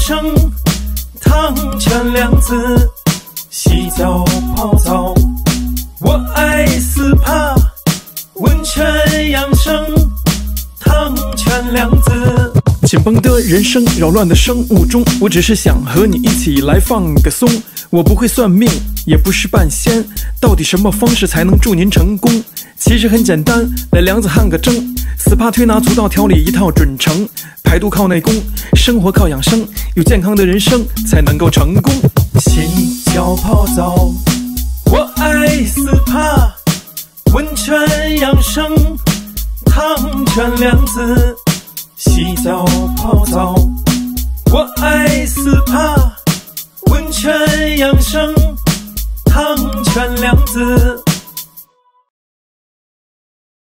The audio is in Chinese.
生，汤泉凉子，洗澡泡澡。我爱 SPA， 温泉养生，汤泉凉子。紧绷的人生，扰乱的生物钟，我只是想和你一起来放个松。我不会算命，也不是半仙，到底什么方式才能祝您成功？其实很简单，来梁子汗个蒸。SPA 推拿足道调理一套准成，排毒靠内功，生活靠养生，有健康的人生才能够成功。洗脚泡澡，我爱 SPA， 温泉养生，汤泉凉子，洗澡泡澡。我爱 SPA， 温泉养生，汤泉凉子。